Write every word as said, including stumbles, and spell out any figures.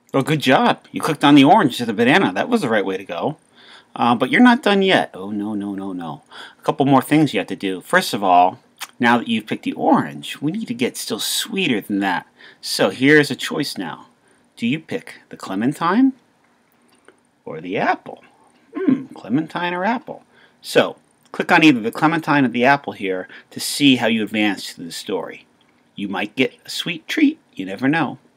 Oh, good job. You clicked on the orange to the banana. That was the right way to go. Uh, but you're not done yet. Oh, no, no, no, no. A couple more things you have to do. First of all, now that you've picked the orange, we need to get still sweeter than that. So here's a choice now. Do you pick the clementine or the apple? Hmm, clementine or apple? So, click on either the clementine or the apple here to see how you advance through the story. You might get a sweet treat. You never know.